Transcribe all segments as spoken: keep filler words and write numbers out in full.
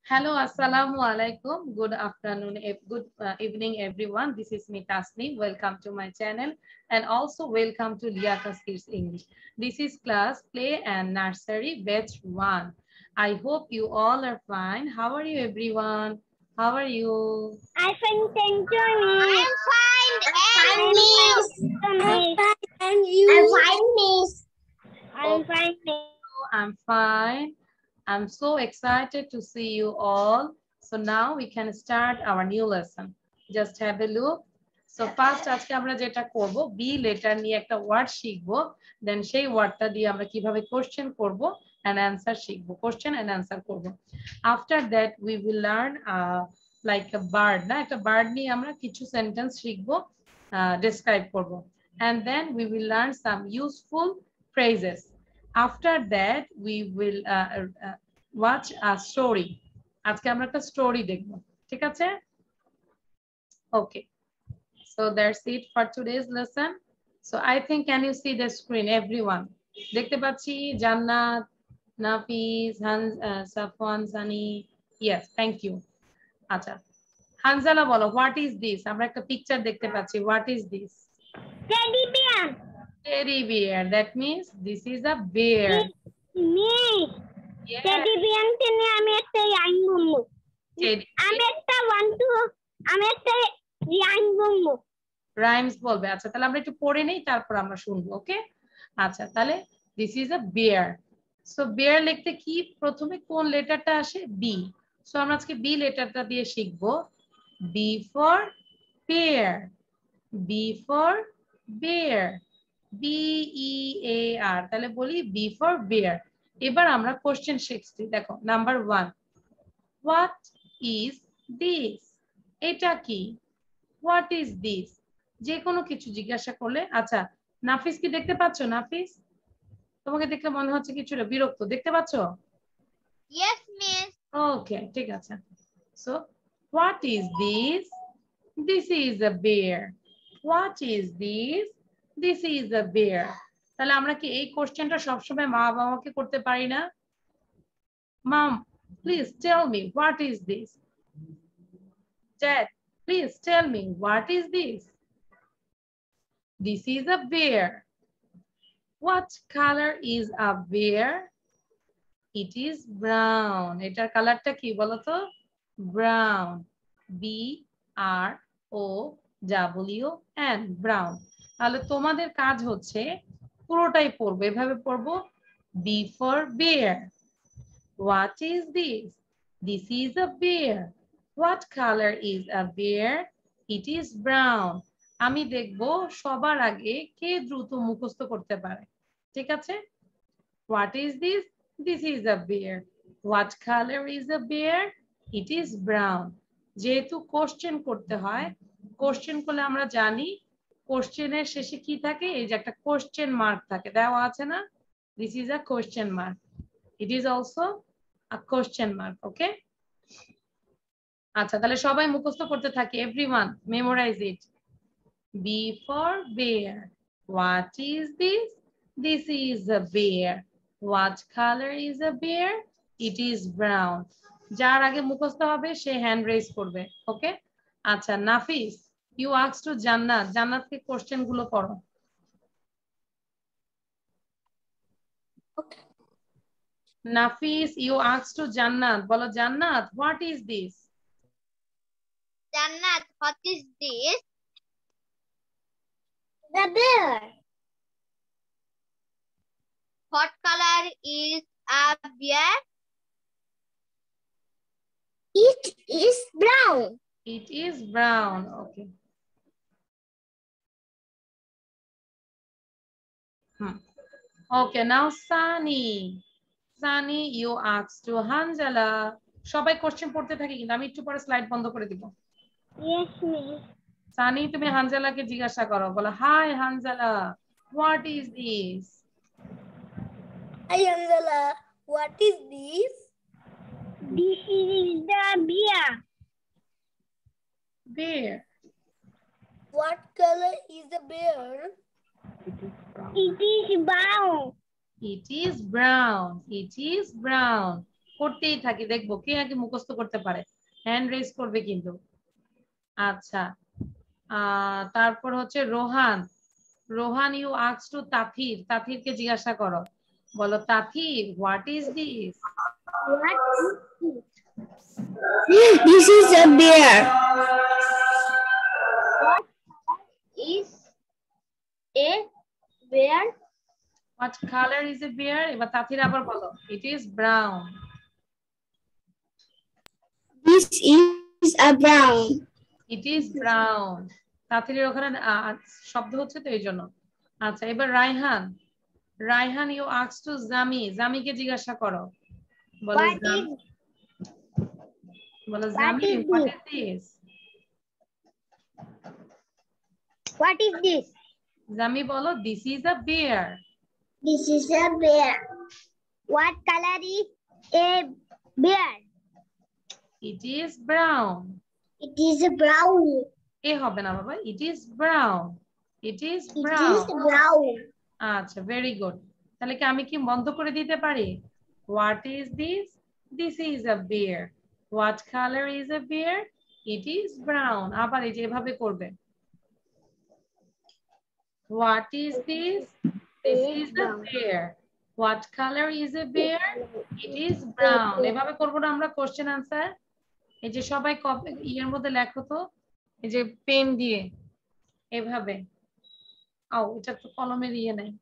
Hello, assalamu alaikum. Good afternoon, good uh, evening, everyone. This is me, Tasni. Welcome to my channel and also welcome to Liakas Kids English. This is class play and nursery batch one. I hope you all are fine. How are you, everyone? How are you? I fine, thank you, Miss. I'm fine, I'm and Miss. fine, Miss. And you? I'm fine, Miss. I'm fine, Miss. I'm fine. I'm so excited to see you all. So now we can start our new lesson. Just have a look. So first আজকে আমরা যেটা করব B letter নিয়ে একটা word শিখবো দেন সেই ওয়ার্ডটা দিয়ে আমরা কিভাবে কোশ্চেন করব and answer শিখবো কোশ্চেন and answer করব after that we will learn uh, like a bird না একটা বার্ড নিয়ে আমরা কিছু সেন্টেন্স শিখবো describe করব and then we will learn some useful phrases. After that we will uh, uh, watch a story. আজকে আমরা একটা স্টোরি দেখব ঠিক আছে okay so that's it for today's lesson. So I think can you see the screen everyone দেখতে পাচ্ছি জান্নাত নাফিস হান Safwan Sunny yes thank you আচ্ছা হানজালা বলো what is this আমরা একটা পিকচার দেখতে পাচ্ছি what is this Teddy bear. Teddy bear that means this is a bear. Miss. Yes. Teddy bear নিয়ে আমি একটা লাইন বলবো Teddy আমি একটা ওয়ান টু আমি একটা লাইন বলবো রাইমস বলবে আচ্ছা তাহলে আমরা একটু পড়ে নেই তারপর আমরা শুনবো ওকে আচ্ছা তাহলে this is a bear so bear লিখতে কি প্রথমে কোন লেটারটা আসে বি সো আমরা আজকে বি লেটারটা দিয়ে শিখবো B for bear B for bear B E A R তাহলে বলি বি ফর বেয়ার এবার আমরা কোশ্চেন শিখছি দেখো number one what is this এটা কি হোয়াট ইজ দিস যে কোনো কিছু জিজ্ঞাসা করলে আচ্ছা নাফিস কি দেখতে পাচ্ছ নাফিস তোমাকে দেখলে মনে হচ্ছে কিছুটা বিরক্ত দেখতে পাচ্ছ Yes, Miss. ওকে ঠিক আছে so what is this this is a bear what is this this is a bear তাহলে আমরা কি এই কোশ্চেনটা সবসময় মা বাবাকে করতে পারি না mom please tell me what is this dad please tell me what is this This is a bear. What color is a bear? It is brown. এটার কালারটা কি বলো তো? Brown. B R O W N. Brown. তাহলে তোমাদের কাজ হচ্ছে পুরোটাই পড়বে এভাবে পড়বো B for bear. What is this? This is a bear. What color is a bear? It is brown. আমি দেখব সবার আগে কে দ্রুত মুখস্থ করতে পারে ঠিক আছে What is this? This is a bear. What color is a bear? It is brown. যেহেতু কোশ্চেন করতে হয় কোশ্চেন করলে আমরা জানি কোশ্চেনের শেষে কি থাকে এই যে একটা কোশ্চেন মার্ক থাকে দেওয়া আছে না This is a question mark. It is also a question mark. Okay? আচ্ছা তাহলে সবাই মুখস্থ করতে থাকি everyone memorize it. B for bear. What is this? This is a bear. What color is a bear? It is brown. যার আগে মুখস্থ হবে সে হ্যান্ড রেজ করবে ওকে আচ্ছা নাফিস ইউ আস্ক টু জান্নাত জান্নাতকে কোশ্চেন গুলো করো নাফিস ইউ আস্ক টু জান্নাত বলো Jannat what is this Jannat, what is this? The bear. What color is a bear? It is brown. It is brown. Okay. Hmm. Okay, now Sani. Sani, you asked to Hanjala. সবাই question পড়তে থাকি কিন্তু আমি একটু পরে slide বন্ধ করে দিব Yes, Miss. সানি তুমি হানজালাকে জিজ্ঞাসা করো বলো hi Hanzala what is this Hi, Angela. What is this? This is the bear. Bear. What color is the bear? It is brown. It is brown. It is brown. It is brown. করতেই থাকি, দেখবো কে আগে মুখস্থ করতে পারে। Hand raise করবে কিন্তু। আচ্ছা, আহ তারপর হচ্ছে Rohan. Rohan you ask to Tathir, তাথিরকে জিজ্ঞাসা করো, বলো Tathir what is this? What is this? This is a bear. What is a bear? What color is a bear? এবার তাথির আবার বলো, it is brown. This is a brown. It is brown. তাথিরের ওখানে শব্দ হচ্ছে তো এই জন্য। আচ্ছা, এবার Raihan. Raihan you ask to Jami, জামিকে জিজ্ঞাসা করো, বলো What জামি, is বলো What Jami is what this? is this? What is this? জামি বলো this is a bear. This is a bear. What color is a bear? It is brown. It is brown. এ হবে না বাবা, it is brown. It is It brown. is brown. আচ্ছা, very good. তাহলে কি আমি কি বন্ধ করে দিতে পারি? What is this? This is a bear. What color is a bear? It is brown. আবার এই যে এভাবে করবে। What is this? This is a bear. What color is a bear? It is brown. এভাবে করবো না আমরা কোশ্চেন আনসার? এই যে সবাই ইয়ের মধ্যে লেখো তো, এই যে পেন দিয়ে এভাবে। আও, এটা তো কলমের ইয়ে নাই,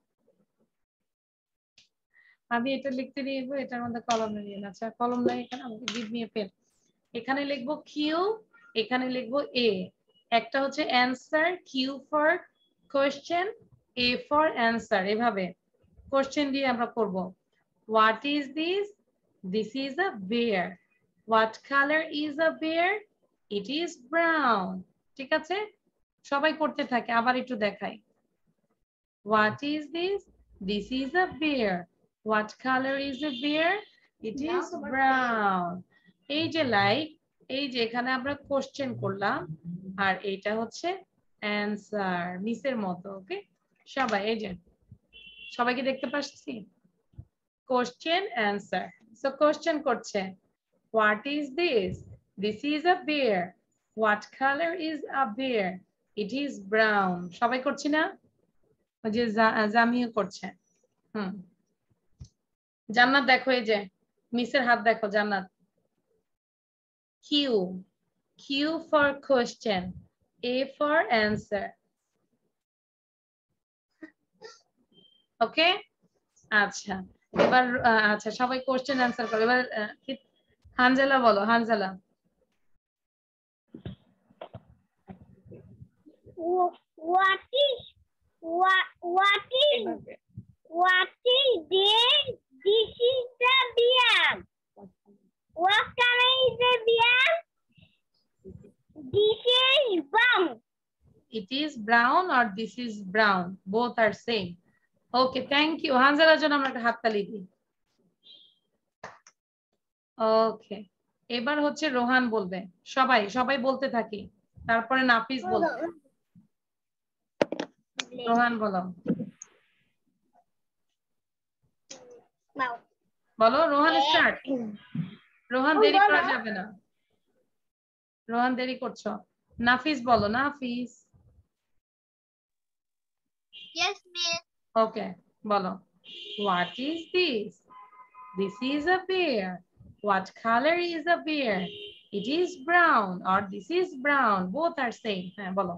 আমি এটা লিখতে দিব, এটার মধ্যে কলমের ইয়ে না। আচ্ছা, কলম নাই এখানে, আমাকে গিভ মি এ পেন। এখানে লিখবো কিউ, এখানে লিখবো এ। একটা হচ্ছে answer, Q for question, A for answer. এভাবে কোশ্চেন দিয়ে আমরা করব। What is this? This is a bear. What colour is a bear? It is brown. ঠিক আছে, সবাই করতে থাকে, আবার একটু দেখাই। What is this? This is a bear. What colour is a bear? It is brown. এই যে লাইক, এই যে এখানে আমরা কোশ্চেন করলাম, আর এইটা হচ্ছে অ্যানসার, মিসের মতো। ওকে সবাই, এই যে সবাইকে দেখতে পাচ্ছি, কোশ্চেন অ্যানসার। সো কোশ্চেন করছে, what is this? This is a bear. What colour is a bear? It is brown. সবাই করছি না? ওই যে জামিও করছে। হুম, জান্নাত দেখো, এই যে মিসের হাত দেখো, জান্নাত। Q. Q for question, A for answer. Okay? আচ্ছা, এবার আচ্ছা সবাই কোশ্চেন অ্যানসার করো। এবার হানজালা বলো, Hanzala. What is what what is what is this? This is the bear. What color is the bear? This is brown. It is brown or this is brown? Both are same. Okay, thank you. হানজালার জন্য আমরা একটা হাততালি দিই। ওকে, এবার হচ্ছে রোহান বলবে। সবাই সবাই বলতে থাকি, তারপরে নাফিস বলবে। রোহান বলো, বলো রোহান স্টার্ট। রোহান দেরি করা যাবে না, রোহান দেরি করছো। নাফিস বলো, নাফিস। Yes, miss. ওকে, বলো, what is this? This is a bear. What color is a bear? It is brown or this is brown. Both are same. হ্যাঁ বলো।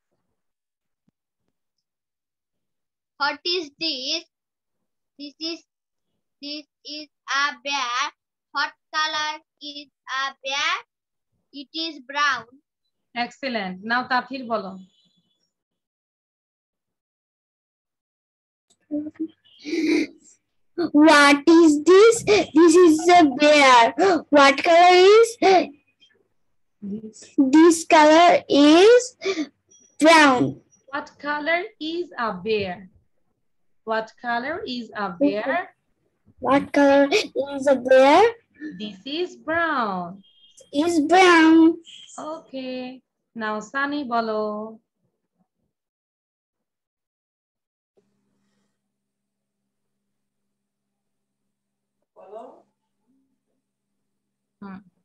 What is this? This is this is a bear. What color is a bear? It is brown. Excellent. Now তাথির বলো। What is this? This is a bear. What color is this? This color is brown. What color is a bear? What color is a bear? What color is a bear? This is brown. Is brown. Okay. Now Sunny bolo.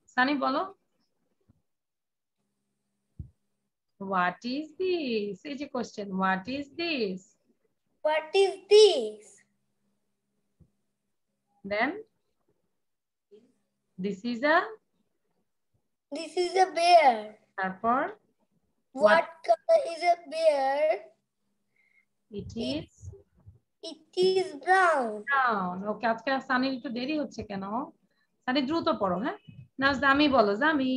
Sunny বলো what is this? এই যে question, what is this? What is this? Then this is a, This is a bear. তারপর What, What? color is a bear? it is It is brown. brown. ওকে, আজকে সানির একটু দেরি হচ্ছে কেন? সানি দ্রুত পড়ো, হ্যাঁ? নাও জামি বলো, জামি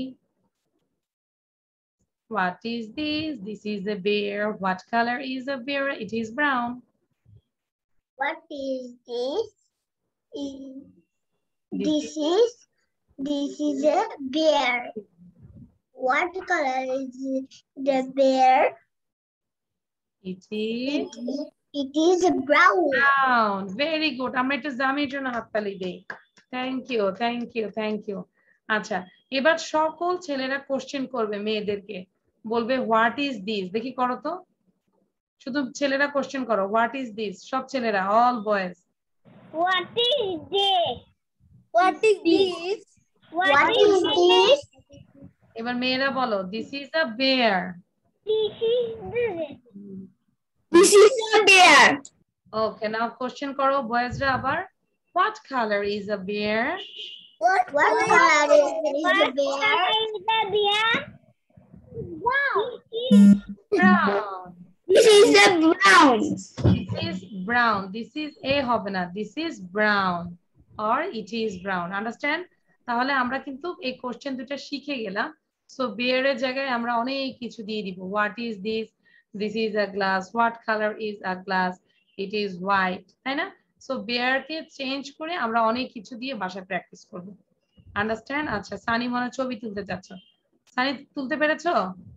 what is this? This is a bear. What color is a bear? It is brown. What is this? Is- This This is this is a bear. What color is the bear? It is It is brown. brown. Very good. আমরা একটু জামির জন্য হাততালি দেই। Thank you, thank you, thank you. আচ্ছা, এবার সকল ছেলেরা question করবে মেয়েদেরকে, বলবে হোয়াট ইজ দিস। দেখি করো তো, শুধু ছেলেরা কোশ্চেন করো, হোয়াট ইজ দিস। সব ছেলেরা, all boys. What is this? What is this? What is this? এবার মেয়েরা বলো, this is a bear. This is This is a bear. Okay, now question করো বয়েজরা আবার, what colour is a bear? What, what color is the bear? Is the bear? Wow. Brown. This is the brown. This is brown. This is a হবে না, this is brown or it is brown. Understand? তাহলে আমরা কিন্তু এই question দুটো শিখে গেলাম। So bear এর জায়গায় আমরা অনেক কিছু দিয়ে দিব। What is this? This is a glass. What colour is a glass? It is white. তাই না? সো বেয়ার কে চেঞ্জ করে আমরা অনেক কিছু দিয়ে বাসায় প্র্যাকটিস করব। আন্ডারস্ট্যান্ড? আচ্ছা, সানি মনে ছবি তুলতে যাচ্ছ, সানি তুলতে পেরেছো?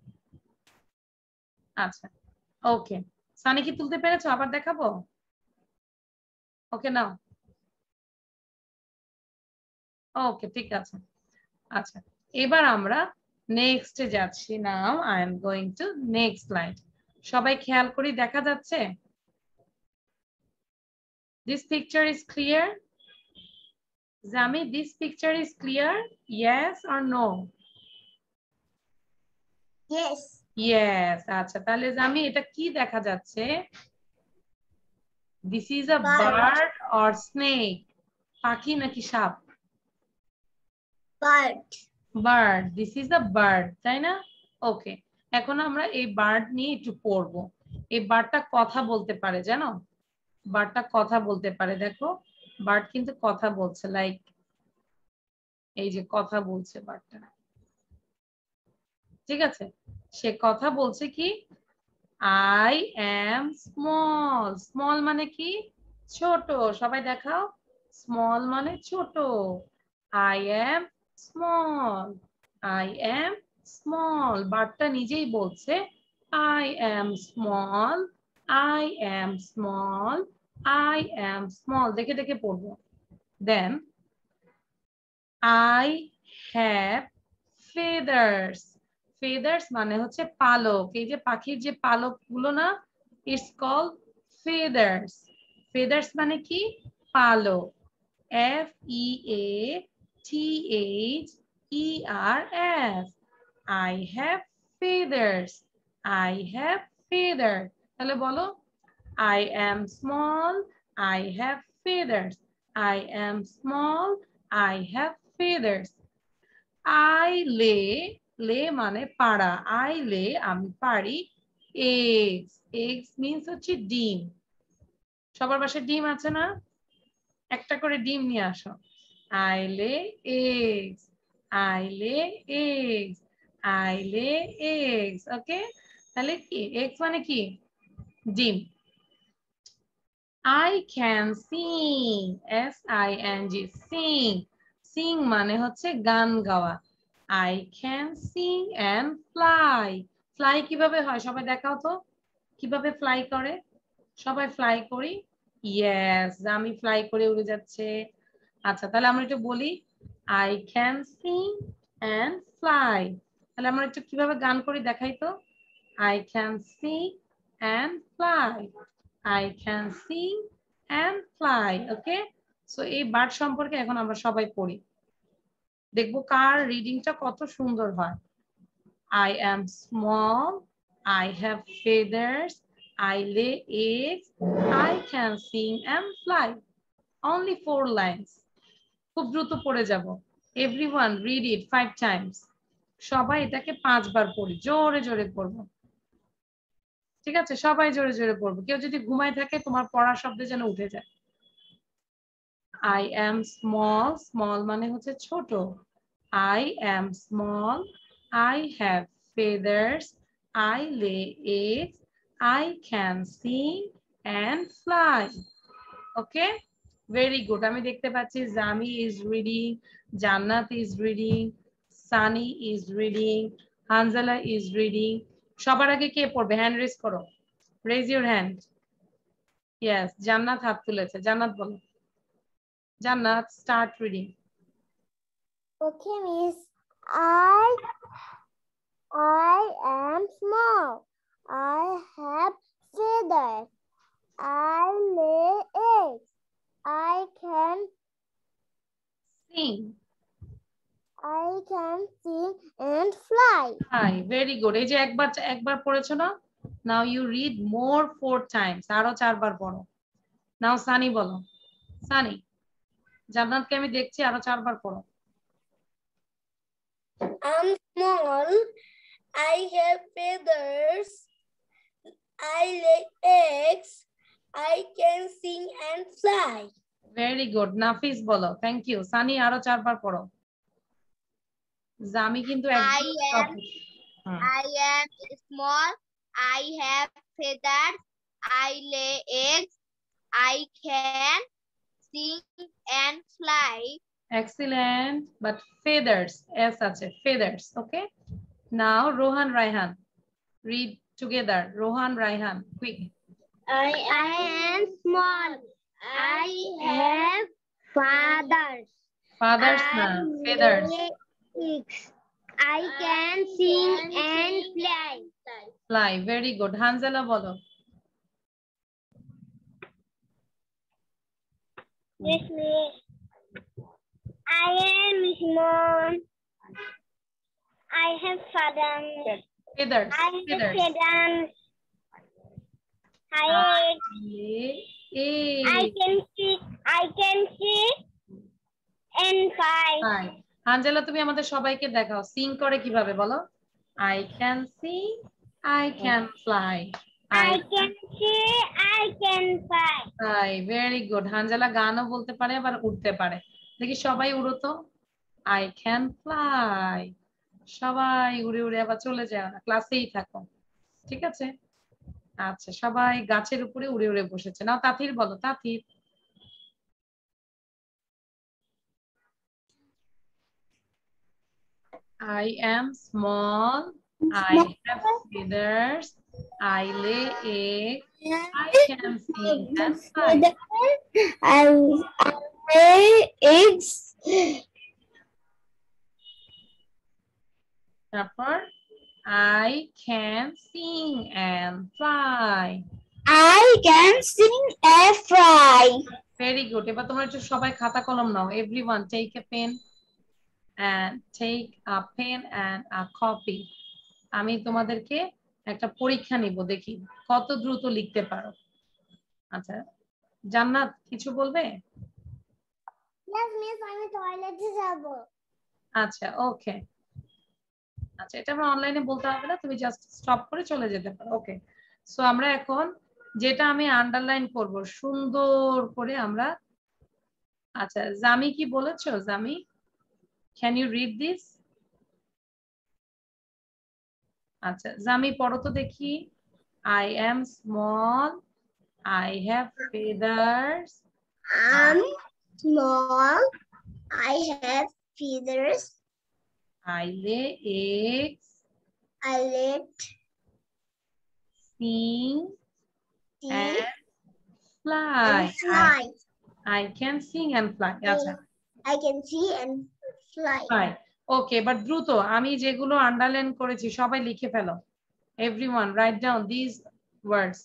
আচ্ছা, ওকে, সানি কি তুলতে পেরেছো? আবার দেখাবো? ওকে, নাও। ওকে, ঠিক আছে। আচ্ছা, এবার আমরা নেক্সটে যাচ্ছি। Now I am going to next slide. সবাই খেয়াল করি, দেখা যাচ্ছে? This picture is clear? Jami, this picture is clear? Yes or no? Yes. Yes. আচ্ছা, তাহলে জামি এটা কি দেখা যাচ্ছে? This is a Bird. Bird or snake? পাখি নাকি সাপ? Bird. Bird. This is a bird, তাই না? ওকে, এখন আমরা এই বার্ড নিয়ে একটু পড়বো। এই বার্ডটা কথা বলতে পারে, জানো? বার্ডটা কথা বলতে পারে। দেখো, বার্ড কিন্তু কথা বলছে, লাইক এই যে কথা বলছে বার্ডটা, ঠিক আছে? সে কথা বলছে কি, আই এম স্মল। স্মল মানে কি? ছোট। সবাই দেখাও, স্মল মানে ছোট। I am small, I am small. বার্ডটা নিজেই বলছে I am small, I am small, I am small. দেখে দেখে পড়বো। Then I have feathers. Feathers মানে হচ্ছে পালক। এই যে পাখির যে পালক গুলো না, ইটস কল্ড ফেদার্স। ফেদার্স মানে কি? পালক। F E A T H E R S. I have feathers, I have feather. তাহলে বলো, I am small, I have feathers. I am small, I have feathers. I lay, lay মানে পাড়া। I lay আমি পারি eggs. Eggs means হচ্ছে ডিম। সবার বাসায় ডিম আছে না? একটা করে ডিম নিয়ে আসো। I lay eggs, I lay eggs, I lay eggs. ওকে, তাহলে কি eggs মানে কি? ডিম। I can sing, S I N G, sing. Sing মানে হচ্ছে গান গাওয়া। I can sing and fly. Fly কিভাবে হয় সবাই দেখাও তো, কিভাবে ফ্লাই করে? সবাই ফ্লাই করি? Yes, আমি ফ্লাই করে উড়ে যাচ্ছে। আচ্ছা, তাহলে আমরা একটু বলি, I can sing and fly. তাহলে আমরা একটু কিভাবে গান করি দেখাই তো। I can sing and fly. I can sing and fly. Okay, so এই বার্ড সম্পর্কে এখন আমরা সবাই পড়ি। দেখবো কার রিডিংটা কত সুন্দর হয়। I am small, I have feathers, I lay eggs, I can sing and fly. Only four lines. খুব দ্রুত পড়ে যাব। Everyone read it five times. সবাই এটাকে পাঁচবার পড়ি, জোরে জোরে পড়বো। ঠিক আছে, সবাই জোরে জোরে পড়বো। কেউ যদি ঘুমায় থাকে তোমার পড়া শব্দ যেন উঠে যায়। I am small, small মানে হচ্ছে ছোট। I am small, I have feathers, I lay eggs, I can sing and fly. Okay, very good. আমি দেখতে পাচ্ছি জামি is reading, জান্নাত is reading, Sunny is reading, Hanzala is reading. সবার আগে কে পড়বে? হ্যান্ড রেজ করো, raise your hand. Yes, জান্নাত হাত তুলেছে। জান্নাত বলো। জান্নাত, start reading. Okay, Miss. I I am small. I have feathers. I lay eggs. I can Sing. I can sing and fly. Hi, very good. এই যে একবার একবার পড়েছো না? Now you read more four times. আরো চারবার পড়ো। Now Sunny বলো। সানি, জান্নাতকে আমি দেখছি, আরো চারবার পড়ো। I'm small. I have feathers. I lay eggs. I can sing and fly. Very good. নাফিস বলো। Thank you. সানি, আরো চারবার পড়ো। জামি কিন্তু I একদম am I am small. I have feathers. I lay eggs. I can sing and fly. Excellent. But feathers, S আছে, feathers. Okay. Now Rohan, Raihan, read together. Rohan, Raihan, quick. I am small. I have feathers. Fathers na, feathers. Eggs. I can sing and fly. Fly. Very good. Hanzala bolo. Yes, miss. I am small. I have feathers. Feathers. I have Feathers. feathers. I, A. I can see. I can see and fly. Fly. Hanzala, তুমি আমাদের সবাইকে দেখাও সিং করে কিভাবে, বলো। I can see, I can fly. I can see, I can fly. Fly. Very good. Hanzala গানও বলতে পারে, আবার উঠতে পারে। দেখি সবাই উড়ো তো। I can fly. সবাই উড়ে উড়ে আবার চলে যায় না, ক্লাসেই থাকো। ঠিক আছে, আচ্ছা, সবাই গাছের উপরে উড়ে উড়ে বসেছে। নাও তাথির বলো। তাথির। I am small. I have feathers. I lay eggs. I can sing and fly. I, I lay eggs. তারপর I can sing and fly. I can sing and fly. Very good. এবার তোমরা একটু সবাই খাতা কলম নাও। Everyone take a pen and take a pen and a copy. আমি তোমাদেরকে একটা পরীক্ষা নিব, দেখি কত দ্রুত লিখতে পারো। আচ্ছা, জান্নাত কিছু বলবে? Yes, miss, আমি টয়লেটে যাব। আচ্ছা, ওকে। আচ্ছা, এটা আমরা অনলাইনে বলতে হবে না, তুমি জাস্ট স্টপ করে চলে যেতে পারো। ওকে, সো আমরা এখন যেটা আমি আন্ডারলাইন করব সুন্দর করে আমরা। আচ্ছা, জামি কি বলেছো? Jami, can you read this? আচ্ছা, জামি পড়ো তো দেখি। I am small. I have feathers. I'm small. I have feathers. I lay eggs. I lay Sing and eggs fly. and fly. I, I can sing and fly. আচ্ছা, I can see and fly. fly. Okay, but দ্রুত আমি যেগুলো underline করেছি সবাই লিখে ফেলো। Everyone write down these words.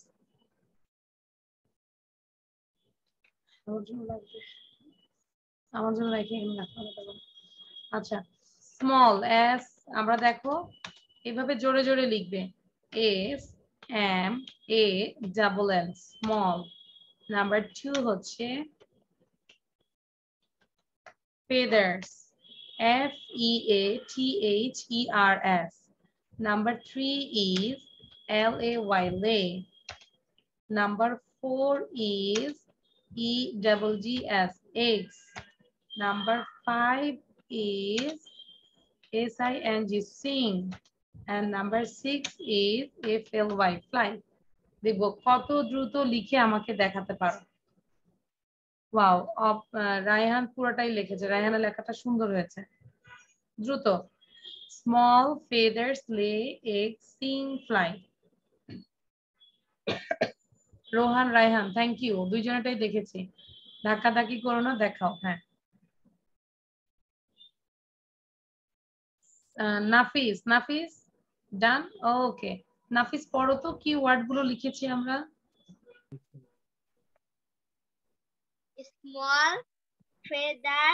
আমার জন্য রাখি, এখানে রাখো। আচ্ছা স্মল এস আমরা দেখো এভাবে জোরে জোরে লিখবে S M A double L small. Number two হচ্ছে feathers F E A T H E R S. Number three is L A Y lay. Number four is E double G S eggs. Number five is S I N G sing. And number six is F L Y fly. দেখবো কত দ্রুত লিখে আমাকে দেখাতে পারো। Wow Raihan পুরোটাই লিখেছে, রায়হানের লেখাটা সুন্দর হয়েছে। দ্রুত small feathers lay egg sing fly. Rohan Raihan thank you, দুইজনেটাই দেখেছি। ধাক্কাধাক্কি করো না, দেখাও। হ্যাঁ নাফিস নাফিস ডান ওকে। নাফিস পড়ো তো কি ওয়ার্ড গুলো লিখেছি আমরা। small feather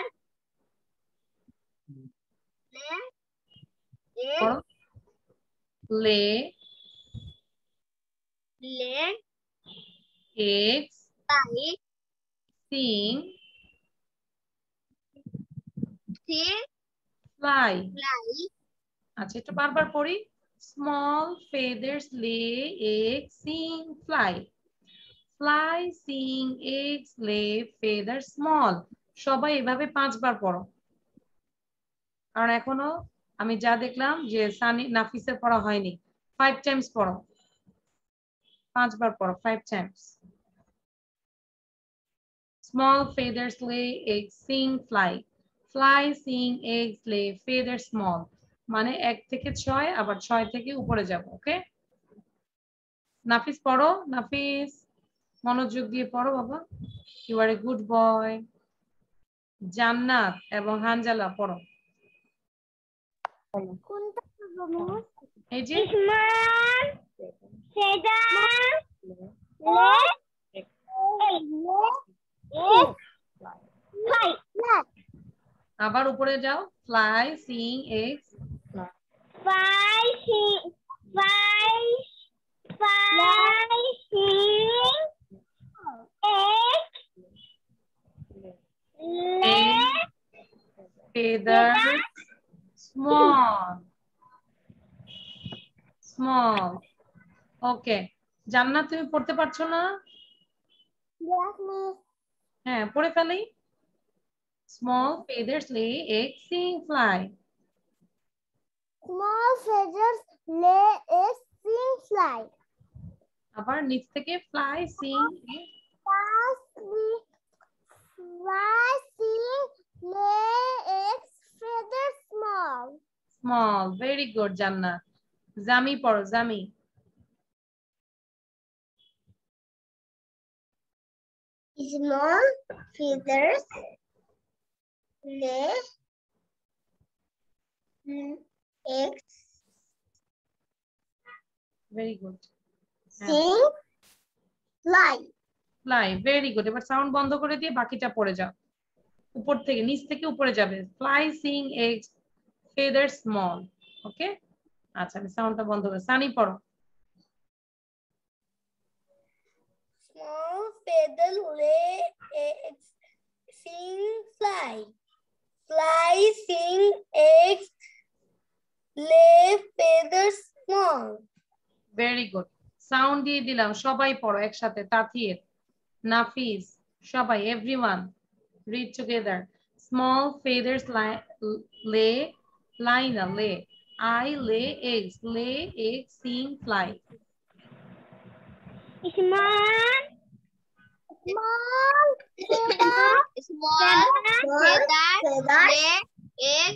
লে leg eggs like sing sing fly। fly আচ্ছা এটা বারবার পড়ি। Small feathers lay eggs sing fly fly sing eggs lay feather small। সবাই এভাবে পাঁচবার পড়ো, কারণ এখনো আমি যা দেখলাম যে সানি নাফিসের পড়া হয়নি। ফাইভ টাইমস পড়ো, পাঁচবার পড়ো, five times. Small feathers lay eggs sing fly fly sing eggs lay feather small। মানে এক থেকে ছয়, আবার ছয় থেকে উপরে যাব। ওকে নাফিস পড়ো, নাফিস মনোযোগ দিয়ে পড়ো বাবা, you R a good boy. জান্নাত এবং হানজালা পড়ো। এই যে আবার উপরে যাও, fly sing eggs Fly, sing, fly, fly, sing, egg, lay, feathers small small। Okay Jannat তুমি পড়তে পারছো না? yes, miss. হ্যাঁ পড়ে ফেলি। Small feathers lay egg sing fly Small feathers lay eggs, sing, fly. আবার নিচ থেকে fly sing Fly, sing, fly, sing, lay eggs, feathers small. Small. Very good Jannat. Jami পড়ো, Jami. Small feathers lay eggs, very good. sing, fly. Fly very good. এবার sound বন্ধ করে দিয়ে বাকিটা পড়ে যাও, উপর থেকে নিচ থেকে উপরে যাবে। Fly sing eggs feather small. Okay আচ্ছা আমি সাউন্ডটা বন্ধ করে সানি পড়ো। Small feathers lay eggs, sing, fly. Fly, sing, eggs, lay feathers small. Very good. Sound দিয়ে দিলাম, সবাই পড়ো একসাথে। তাথির, নাফিস, সবাই everyone read together. Small feathers lay lie না lay I lay eggs lay eggs sing fly. Small, small feather, small feather lay egg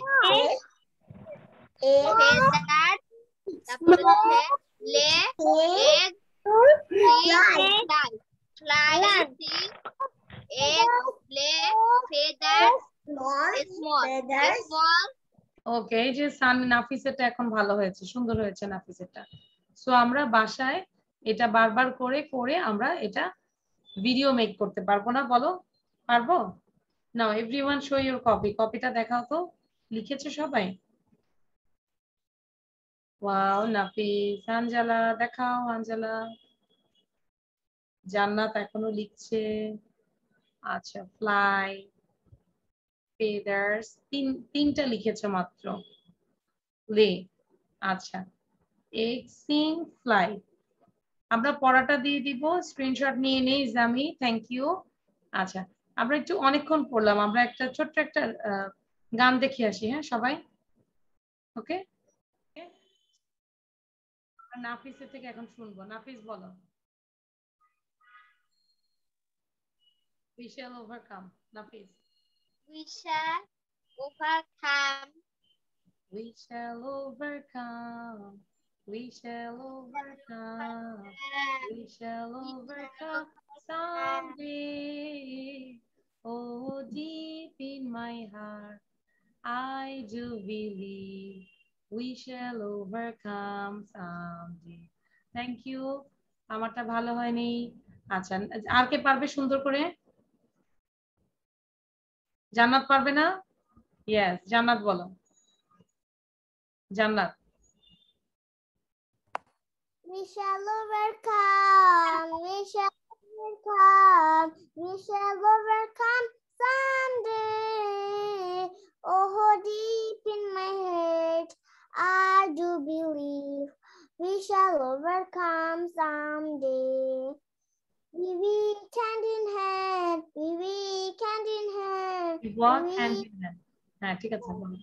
feather তারপর হচ্ছে lay egg sing fly fly sing egg lay feather small small। ওকে এই যে সানি নাফিসেরটা এখন ভালো হয়েছে, সুন্দর হয়েছে নাফিসেরটা। সো আমরা বাসায় এটা বারবার করে করে আমরা এটা ভিডিও মেক করতে পারবো না? বলো পারবো? Now everyone show your copy. কপিটা দেখাও তো। লিখেছে সবাই? ওয়াও নাফিস, আঞ্জালা দেখাও, আঞ্জালা। জান্নাত এখনো লিখছে। আচ্ছা, ফ্লাই, ফেদার্স, তিন তিনটা লিখেছে মাত্র। লে, আচ্ছা, এক্সিং ফ্লাই। আমরা পড়াটা দিয়ে দিব, স্ক্রিনশট নিয়ে নেই ইসলামি, থ্যাংক ইউ। আচ্ছা, আমরা একটু অনেকক্ষণ পড়লাম, আমরা একটা ছোট্ট একটা গান দেখে আসি, হ্যাঁ সবাই? ওকে, নাফিসের থেকে এখন শুনবো। নাফিস বলো। We shall overcome. Nafis. We shall overcome. We shall overcome. We shall overcome. We shall overcome someday. Oh, deep in my heart, I do believe we shall overcome someday. Thank you. আমারটা ভালো হয়নি। আচ্ছা, আর কে পারবে সুন্দর করে? জান্নাত পারবে না? ইয়েস, জান্নাত বলো। জান্নাত। We shall overcome. We shall overcome. We shall overcome someday. Oh, deep in my heart, I do believe we shall overcome someday. We walk hand in hand. We walk hand in hand. We walk hand in hand. হ্যাঁ ঠিক আছে, বলো।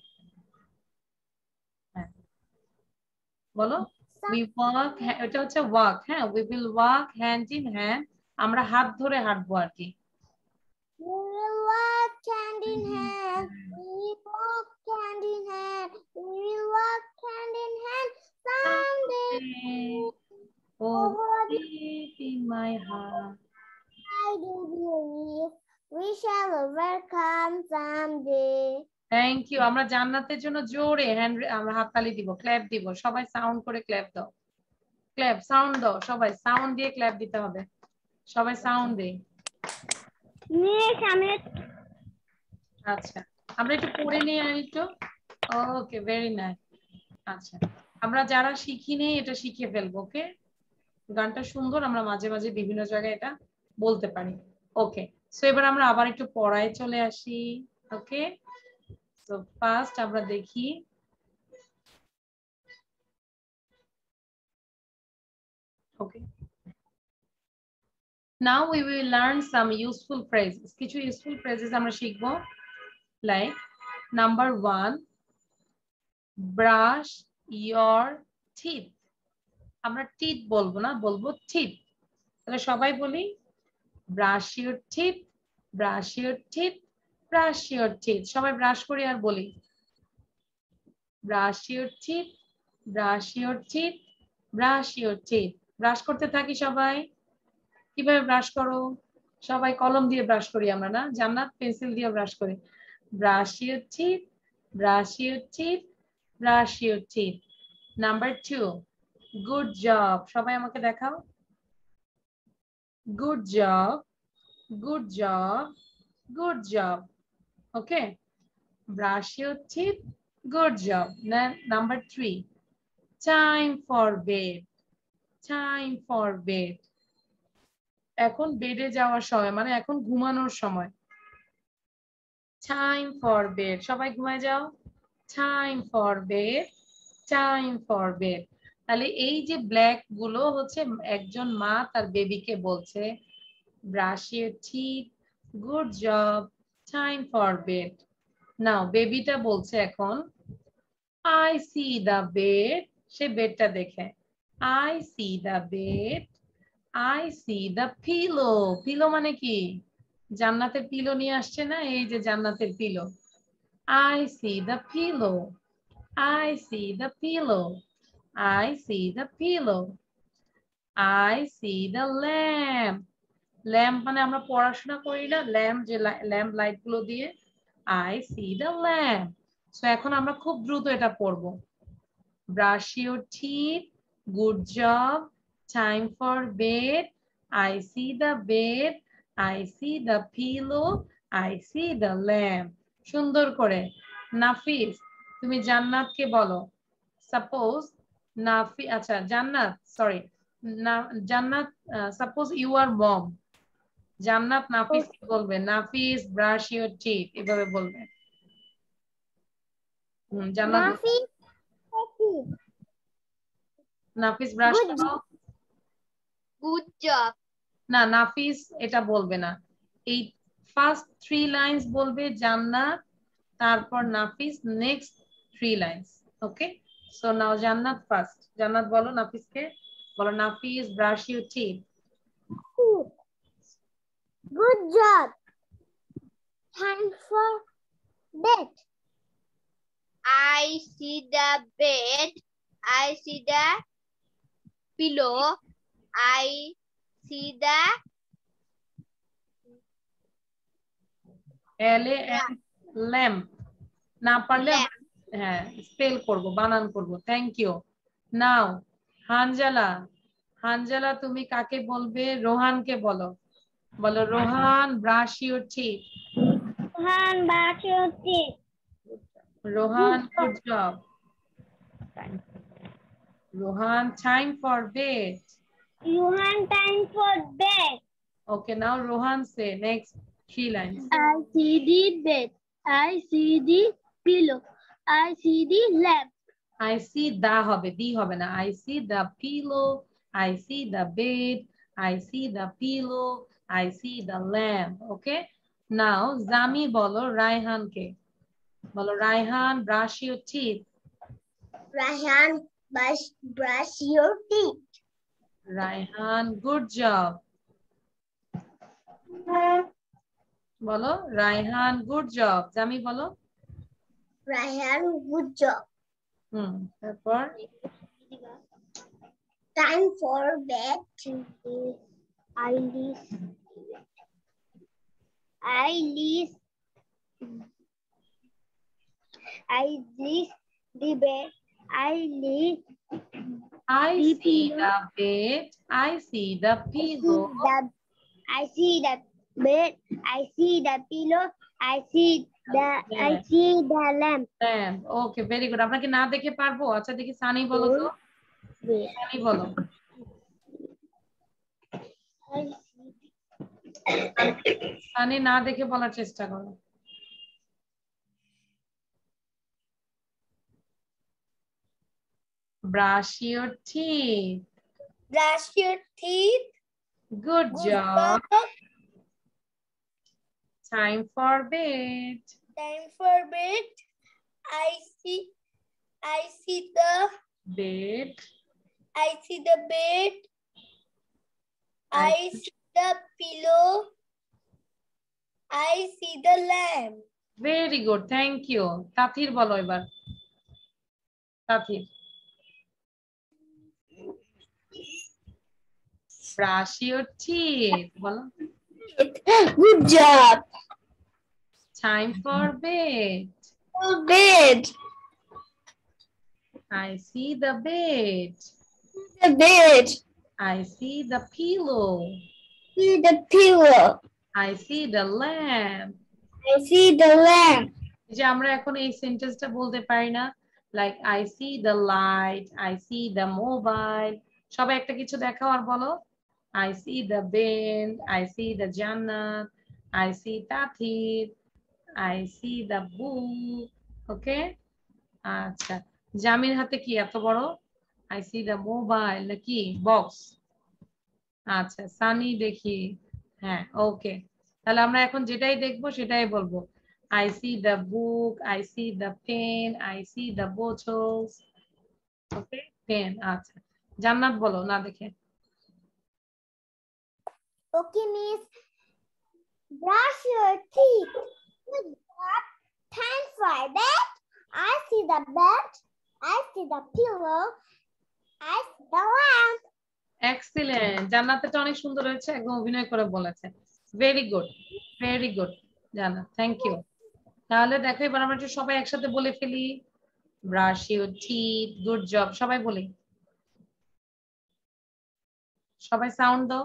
হ্যাঁ বলো। We walk, এটা হচ্ছে walk, হ্যাঁ, we will walk hand in hand. আমরা হাত ধরে হাঁটবো আর কি। We will walk hand in hand. We will walk hand in hand. We will walk hand in hand someday. Oh, deep in my heart, I do believe we shall overcome someday. Thank you. আমরা জান্নাতের জন্য জোরে hand আমরা হাততালি দিব, clap দিব। সবাই sound করে ক্ল্যাপ দাও, ক্ল্যাপ সাউন্ড দাও, সবাই সাউন্ড দিয়ে ক্ল্যাপ দিতে হবে। সবাই সাউন্ড দেই। আচ্ছা, আমরা একটু পড়ে নিই আর একটু। Okay, very nice. আচ্ছা, আমরা যারা শিখিনি এটা শিখে ফেলবো। ওকে, গানটা সুন্দর, আমরা মাঝে মাঝে বিভিন্ন জায়গায় এটা বলতে পারি। ওকে, সো এবার আমরা আবার একটু পড়ায় চলে আসি। ওকে, সো ফার্স্ট আমরা দেখি ওকে, now we will learn some useful phrases. কিছু useful phrases আমরা শিখবো। Like number one, brush your teeth. আমরা টিথ বলবো না, বলবো teeth। তাহলে সবাই বলি, brush your teeth, brush your teeth, brush your teeth. সবাই ব্রাশ করি আর বলি, brush your teeth, brush your teeth, brush your teeth. Brush করতে থাকি সবাই। কিভাবে ব্রাশ করো? সবাই কলম দিয়ে ব্রাশ করি আমরা না? জান্নাত পেন্সিল দিয়ে ব্রাশ করি। brush your teeth, brush your teeth, brush your teeth. Number two, good job. সবাই আমাকে দেখাও, good job, good job, good job. Okay, brush your teeth, good job. Then number three, time for bed, time for bed. এখন বেডে যাওয়ার সময়, মানে এখন ঘুমানোর সময়। time for bed, সবাই ঘুমায় যাও। time for bed, time for bed. তাহলে এই যে ব্ল্যাক গুলো হচ্ছে একজন মা তার বেবিকে বলছে, brush your teeth, good job, time for bed. নাও বেবিটা বলছে এখন, I see the bed, সে বেডটা দেখে, I see the bed, I see the pillow. pillow মানে কি? জান্নাতের পিলো নিয়ে আসছে না, এই যে জান্নাতের pillow. I see the pillow, I see the pillow, I see the pillow, I see the lamp. Lamp মানে আমরা পড়াশোনা করি না, ল্যাম্প যে ল্যাম্প লাইট গুলো দিয়ে, I see the lamp. So এখন আমরা খুব দ্রুত এটা পড়বো। brush your teeth, good job, time for bed, I see the bed, I see the pillow, I see the lamp. সুন্দর করে নাফিস তুমি জান্নাতকে বলো সাপোজ নাফি আচ্ছা জান্নাত সরি না জান্নাত সাপোজ ইউ আর মম জান্নাত নাফিস কি বলবে নাফিস ব্রাশ ইওর টিথ এভাবে বলবে হুম জান্নাত নাফিস নাফিস ব্রাশ Good করো Good job. না নাফিস এটা বলবে না এই ফার্স্ট থ্রি লাইন্স বলবে জান্নাত তারপর Nafis next three lines okay so now Jannat first Jannat বলো নাফিসকে বলো Nafis brush your teeth Good job. Time for bed. I see the bed. I see the pillow. I see the L A M lamp না পারলে lamp. হ্যাঁ spell করব বানান করব thank you now Hanzala Hanzala তুমি কাকে বলবে রোহানকে বলো বলো Rohan brush your teeth Han brush your teeth. Rohan good job Rohan time for bed You have time for bed. okay now rohan say next three lines I see the bed. I see the pillow. I see the lamp. I see the hobe the hobe na I see the pillow I see the bed I see the pillow I see the lamp okay now zami bolo raihan ke bolo raihan brush your teeth Rayhan, brush, brush your teeth. raihan good job bolo raihan good job zami bolo Rayhan, good job. hmm তারপর Time for bed. I leave. I leave. I leave the bed. I leave I The see pillow. the bed I see the pillow the. I see the bed. I see the pillow. I see the. I Yes. see the lamp. lamp okay very good আমরা কি না দেখে পারবো আচ্ছা দেখি সানি বলো তো সানি বলো I সানি না দেখে বলার চেষ্টা করো brush your teeth brush your teeth. good Good job job. time for bed Time for bed. I see. I see the. bed I see the bed. I I see the pillow. I see the lamp. very good thank you তাথির বলো এবার তাথির brush your teeth বলো Good job. time for bed For bed. I see the bed The bed. I see the pillow See the pillow. I see the lamp I see the lamp. যে আমরা এখন এই সেন্টেন্সটা বলতে পারি না like I see the light I see the mobile সবাই একটা কিছু দেখাও আর বলো I see the bed I see the Jannat I see Tathir I see the book okay আচ্ছা জামির হাতে কি এত বড় I see the mobile নাকি বক্স আচ্ছা সানি দেখি হ্যাঁ ওকে তাহলে আমরা এখন যেটাই দেখবো সেটাই বলবো I see the book I see the pen I see the bottles okay pen আচ্ছা জান্নাত বলো না দেখে Okay, miss. Brush your teeth. Good job. Time for bed. I see the bed. I see the pillow. I see the lamp. Excellent জান্নাতটা অনেক সুন্দর হয়েছে একদম অভিনয় করে বলেছে very good very good Jannat thank you তাহলে দেখো এবার আমরা একটু সবাই একসাথে বলে ফেলি brush your teeth good job সবাই বলি সবাই সাউন্ড দাও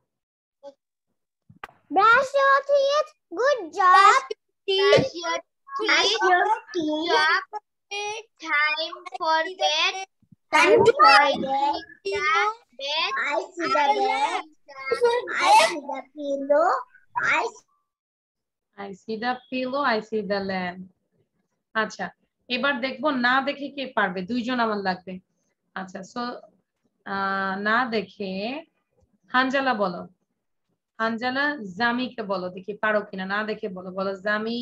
Brush your teeth. Good job. Brush your teeth. your teeth. Job. Time for bed. Time for I bed. see the bed. I see the bed. I see the pillow. I I see the pillow, I see the lamp. আচ্ছা, এবার দেখবো না দেখে কে পারবে, দুইজন আমার লাগবে। আচ্ছা, সো না দেখে হানজালা বলো। হানজালা জামিকে বলো, দেখি পারো কিনা, না দেখে বলো। বলো Jami.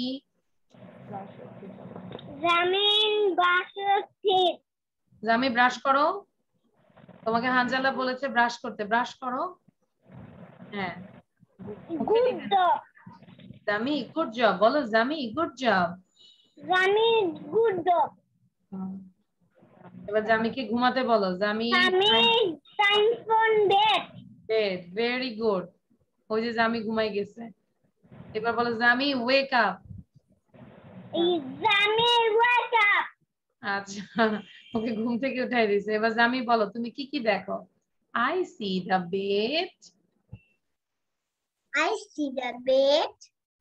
Zamin brushes teeth. Jami brush করো। তোমাকে হানজালা বলেছে ব্রাশ করতে, ব্রাশ করো। হ্যাঁ, Good job. Jami good job বলো। Jami good job. Zamin good job. এবার জামিকে ঘুমাতে বলো। Jami Zamin time for bed. Bed, very good. ওই যে জামি ঘুমাই গেছে। এবার বলো Jami wake up. Zamin wake up. আচ্ছা, ওকে ঘুম থেকে উঠাই দিয়েছে। এবার জামি বলো তুমি কি কি দেখো। I see the bed. I see the bed.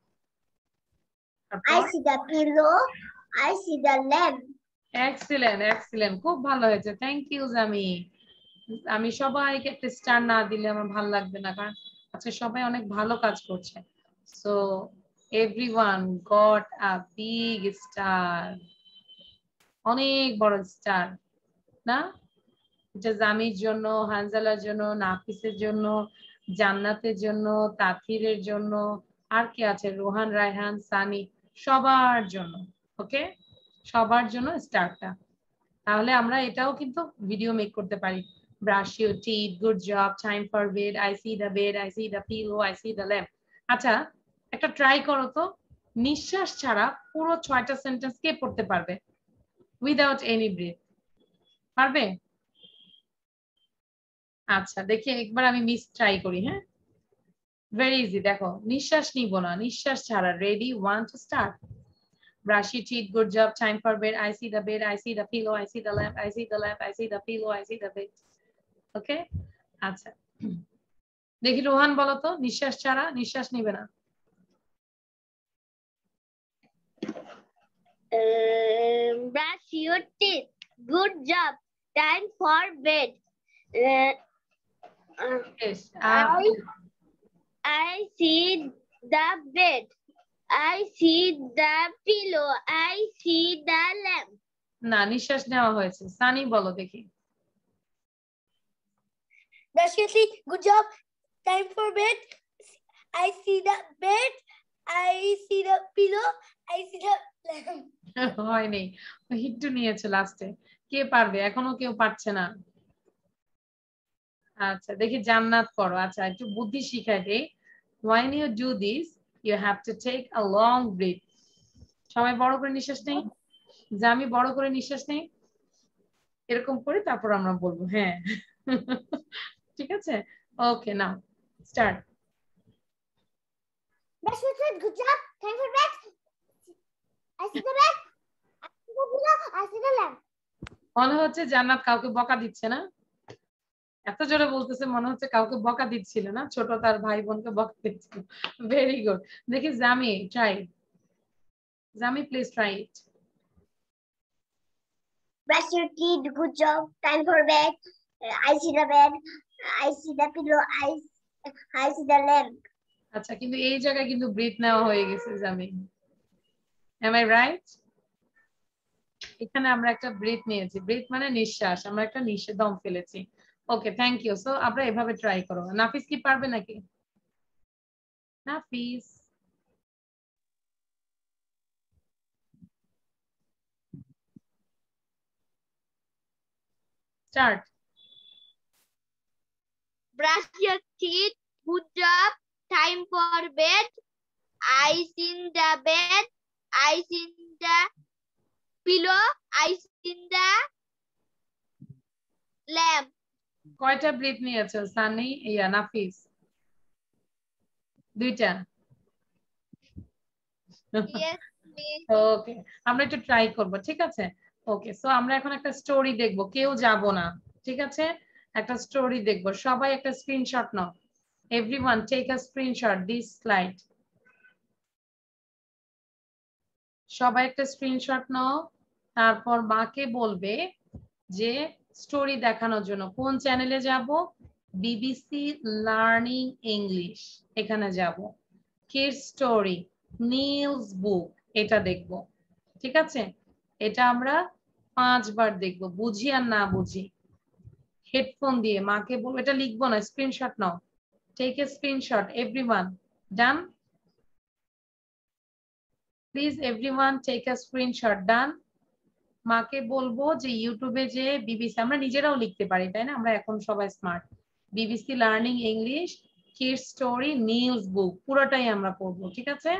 I see the pillow. I see the lamp. Excellent, excellent, খুব ভালো হয়েছে। Thank you Jami. আমি সবাইকে একটা স্টার না দিলে আমার ভালো লাগবে না, কারণ আজকে সবাই অনেক ভালো কাজ করছে। So everyone got a big star, অনেক বড় স্টার না? এটা জামির জন্য, হানজালার জন্য, নাফিসের জন্য, জান্নাতের জন্য, তাথিরের জন্য, আর কে আছে, রোহান, রায়হান, সানি, সবার জন্য। ওকে, সবার জন্য স্টারটা। তাহলে আমরা এটাও কিন্তু ভিডিও মেক করতে পারি। Brush your teeth, good job, time for bed, I see the bed, I see the pillow, I see the lamp. আচ্ছা, একটা ট্রাই করো তো, নিঃশ্বাস ছাড়া পুরো ছয়টা সেন্টেন্স কে পড়তে পারবে উইদাউট এনি ব্রেথ? পারবে? আচ্ছা, দেখি একবার আমি মিস ট্রাই করি। হ্যাঁ, ভেরি ইজি। দেখো, নিঃশ্বাস নিব না, নিঃশ্বাস ছাড়া। Ready, one two start. Brush your teeth, good job, time for bed, I see the bed, I see the pillow, I see the lamp, I see the lamp, I see the pillow, I see the bed. Okay? আচ্ছা, দেখি রোহান বলো তো, নিঃশ্বাস ছাড়া, নিঃশ্বাস নিবে না। Um, brush your teeth. Good job. Time for bed. Uh, uh, Yes. I, I see the bed. I see the pillow. I see the lamp. না, নিঃশ্বাস নেওয়া হয়েছে। সানি বলো দেখি। Brush your teeth. Good job. Time for bed. I see the bed. I see the pillow. I see the lamp. হয়নি, একটু নিয়েছে লাস্টে। কে পারবে? এখনো কেউ পারছে না। আচ্ছা, দেখি জান্নাত করো। আচ্ছা, একটু বুদ্ধি শিখাই দেই। When you do this, you have to take a long breath. সবাই বড় করে নিঃশ্বাস নেই। জামি বড় করে নিঃশ্বাস নেই, এরকম করে তারপর আমরা বলবো। হ্যাঁ, ঠিক আছে। Okay, now start. Brush your teeth. Good job. Time for bed. I see the bed. I see the pillow. I see the lamp. মনে হচ্ছে জান্নাত কাউকে বকা দিচ্ছে না? এত জোরে বলতেছে, মনে হচ্ছে কাউকে বকা দিচ্ছিল না, ছোট তার ভাই বোনকে বকা দিচ্ছিল। Very good. দেখি Jami try. Jami please try it. Brush your teeth. Good job. Time for bed. I see the bed. I see the pillow. I I see the lamp. আচ্ছা, কিন্তু এই জায়গায় কিন্তু ব্রিথ নেওয়া হয়ে গেছে জামি। Am I right? এখানে আমরা একটা ব্রিথ নিয়েছি। ব্রিথ মানে নিঃশ্বাস, আমরা একটা নিঃশ্বাস দম ফেলেছি। ওকে, থ্যাংক ইউ। সো আমরা এভাবে ট্রাই করব। নাফিস কি পারবে নাকি? Nafis start. Brush your teeth. Good job. Time for bed. I see the bed. I see the pillow. I see the lamp. কয়টা ব্রিথ নিয়েছো সানি? ইয়া নাফিস? দুইটা। Yes, miss. ওকে, আমরা একটু ট্রাই করব, ঠিক আছে? ওকে, সো আমরা এখন একটা স্টোরি দেখব, কেউ যাব না, ঠিক আছে? একটা স্টোরি দেখব, সবাই একটা স্ক্রিনশট নাও। Everyone take a screenshot this slide. সবাই একটা স্ক্রিনশট নাও, তারপর মাকে বলবে যে স্টোরি দেখানোর জন্য কোন চ্যানেলে যাব, বিবিসি লার্নিং ইংলিশ, এখানে যাব, কিডস স্টোরি, নিলস বুক, এটা দেখব। ঠিক আছে, এটা আমরা পাঁচবার দেখব, বুঝি আর না বুঝি। হেডফোন দিয়ে মাকে বলবো, এটা লিখবো না, স্ক্রিনশট নাও, take a screenshot everyone, done? Please everyone take a screenshot, done? মাকে বলবো যে ইউটিউবে যে বিবিসি, আমরা নিজেরাও লিখতে পারি তাই না, আমরা এখন সবাই smart, BBC learning English kids story news book পুরোটাই আমরা পড়বো। ঠিক আছে,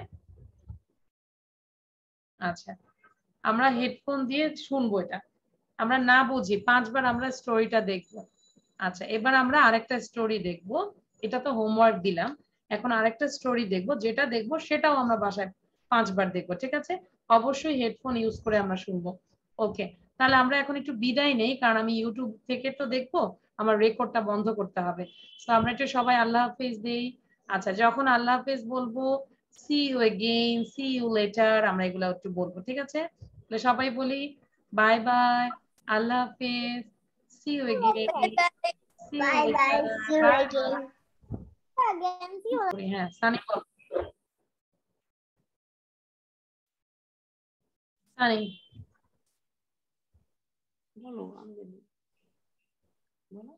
আচ্ছা আমরা হেডফোন দিয়ে শুনবো, এটা আমরা না বুঝি পাঁচবার আমরা স্টোরিটা দেখবো। আচ্ছা এবার আমরা আরেকটা স্টোরি দেখবো, এটা তো হোমওয়ার্ক দিলাম, এখন আরেকটা স্টোরি দেখবো, যেটা দেখবো সেটাও আমরা বাসায় পাঁচবার দেখবো। ঠিক আছে, অবশ্যই হেডফোন ইউজ করে আমরা শুনবো। ওকে, তাহলে আমরা এখন একটু বিদায় নেই, কারণ আমি ইউটিউব থেকে তো দেখবো, আমার রেকর্ডটা বন্ধ করতে হবে। তো আমরা একটু সবাই আল্লাহ হাফেজ দেই। আচ্ছা যখন আল্লাহ হাফেজ বলবো, see you again, see you later, আমরা এগুলো একটু বলবো। ঠিক আছে, তাহলে সবাই বলি বাই বাই, আল্লাহ হাফেজ, see you again, see you Bye bye. later, See you bye again. Again. See you. bye। হ্যাঁ সানি বল, সানি বলো, আমি বলি বলো।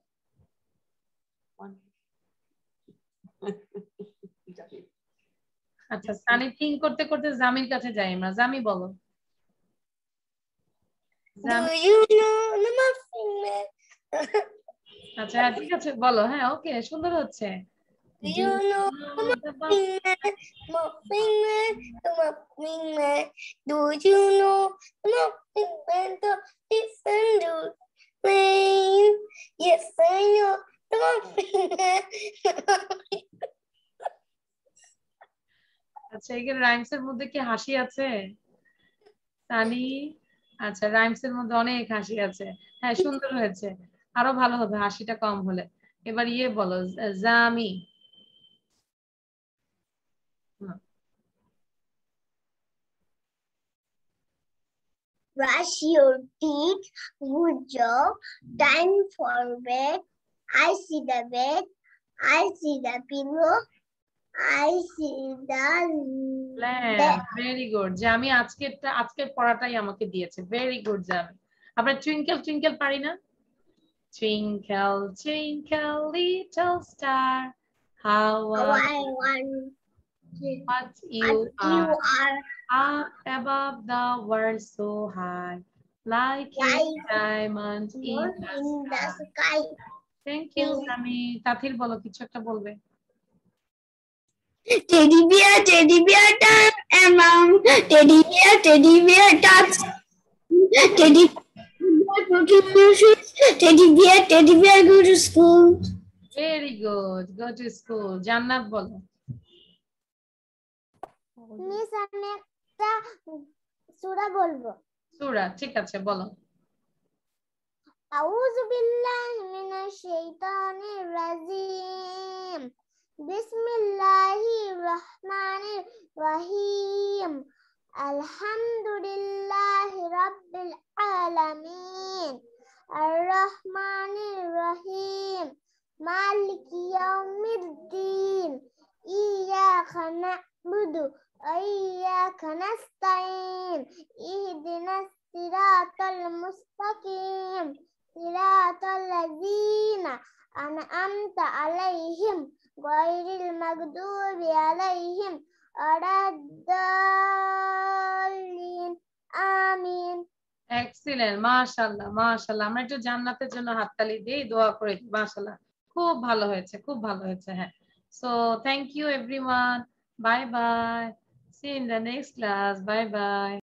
আচ্ছা সানি থিঙ্ক করতে করতে জামির কাছে যাই আমরা, জামি বলো। Do you know the muffin man? আচ্ছা ঠিক আছে বলো, হ্যাঁ ওকে সুন্দর হচ্ছে। Do you know the muffin man? Muffin man, the muffin man. Do you know the muffin man? The different lane. Yes, I know the muffin man. আচ্ছা এখানে rhymes এর মধ্যে কি হাসি আছে সানি? আচ্ছা রাইমস এর মধ্যে অনেক হাসি আছে, হ্যাঁ সুন্দর হয়েছে, আরো ভালো হবে হাসিটা কম হলে। এবার ইয়ে বলো, Jami. Brush your teeth. Good job. Time for bed. I see the bed. I see the pillow. I see the bed. Very good Jami, আজকেরটা আজকের পড়াটাই আমাকে দিয়েছে, ভেরি গুড জামি। আমরা টুইঙ্কেল টুইঙ্কেল পারি না? Twinkle twinkle little star, how I want what you what you are, are up above the world so high, like a like diamond in the in the sky. sky. Thank you জামি। তাথির বলো, কিছু একটা বলবে। Teddy bear, teddy bear, turn around. Teddy bear, teddy bear, touch. Teddy bear, go to your shoes. Teddy bear, teddy bear, go to school. Very good, go to school. Jannat বলো। Miss আমি একটা সূরা বলবো। সূরা, ঠিক আছে বলো। আউযু বিল্লাহি মিনাশ শাইতানির রাজিম। বিসমিল্লাহির রহমানির রহিম। আলহামদুলিল্লাহি রাব্বিল আলামিন। আর রহমানির রহিম। মালিকি ইয়াউমিদ্দিন। ইয়াকা না'বুদু ওয়া ইয়াকা নাস্তাইন। ইহদিনাস সিরাতাল মুস্তাকিম। সিরাতাল লাযিনা আন'আমতা আলাইহিম গায়রিল মাগদুবি আলাইহিম ওয়ালাদ-দাল্লিন। আমিন। এক্সিলেন্ট, মাশাআল্লাহ মাশাআল্লাহ। আমরা একটু জান্নাতের জন্য হাততালি দিই, দোয়া করি। মাশাআল্লাহ, খুব ভালো হয়েছে, খুব ভালো হয়েছে। হ্যাঁ, so thank you everyone, bye bye, see you in the next class, bye by.